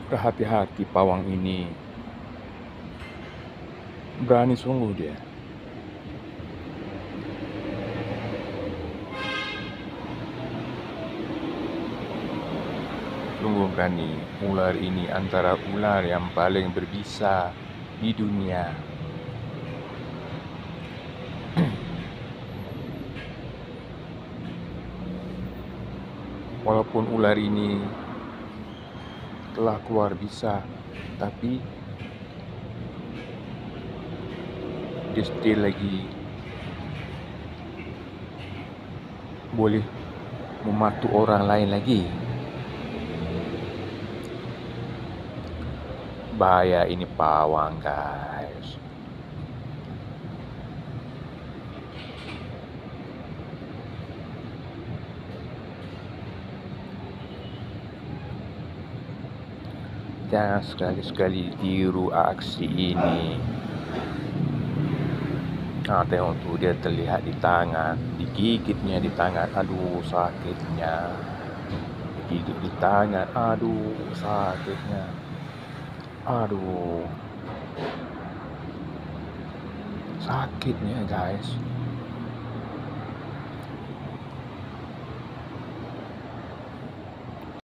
Berhati-hati pawang ini. Berani sungguh dia. Sungguh berani. Ular ini antara ular yang paling berbisa di dunia. Walaupun ular ini telah keluar bisa, tapi dia still lagi boleh mematu orang lain lagi. Bahaya ini pawang, guys. Jangan sekali-sekali tiru aksi ini. Tengok tuh, dia terlihat di tangan, digigitnya di tangan. Aduh, sakitnya. Digigit di tangan. Aduh, sakitnya. Aduh, sakitnya, guys.